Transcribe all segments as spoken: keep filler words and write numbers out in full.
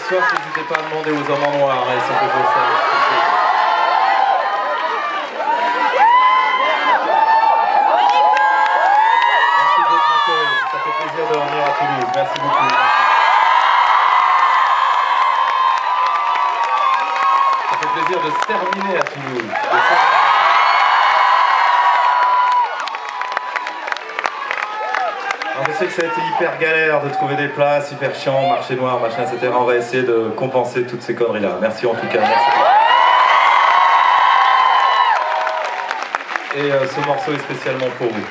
soir, n'hésitez pas à demander aux hommes en noir, hein, ils sont fait pour ça. Merci de votre accueil, ça fait plaisir de revenir à Toulouse. Merci beaucoup. Ça fait plaisir de se terminer à Toulouse. Alors, je sais que ça a été hyper galère de trouver des places, hyper chiant, marché noir, machin, et cetera. On va essayer de compenser toutes ces conneries-là. Merci en tout cas. Merci. Et euh, ce morceau est spécialement pour vous.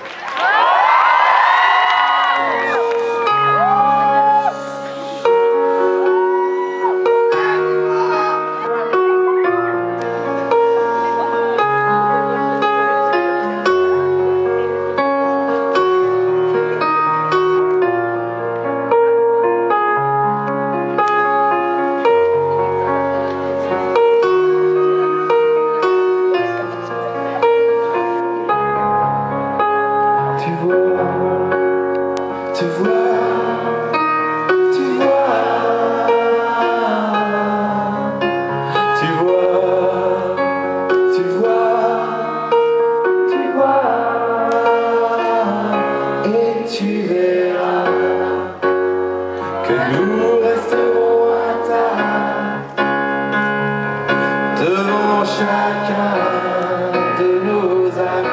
Tu vois, tu vois, tu vois, tu vois, tu vois, et tu verras que nous resterons intacts devant chacun de nos âmes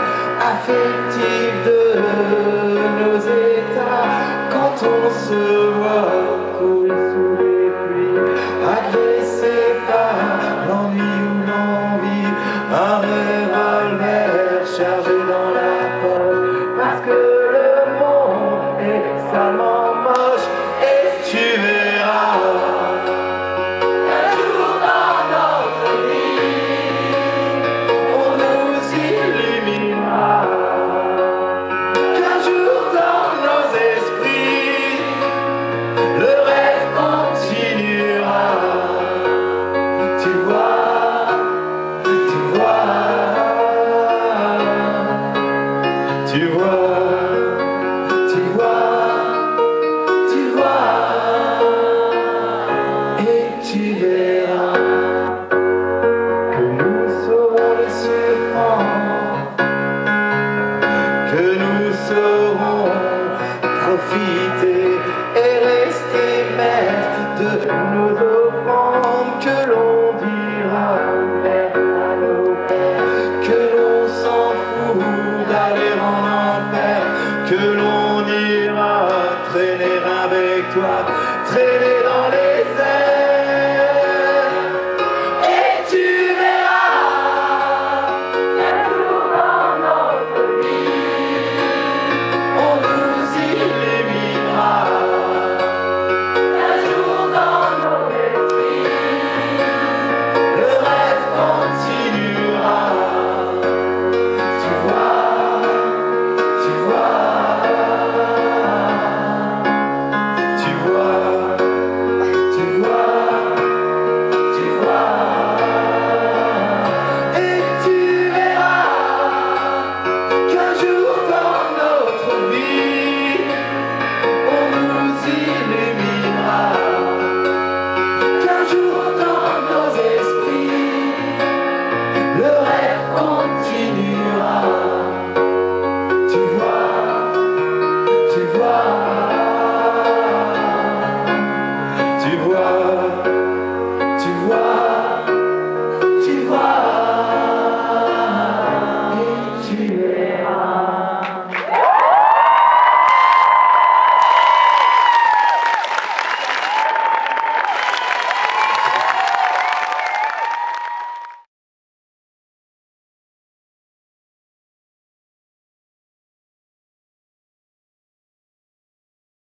affectifs, de nos états, quand on se voit.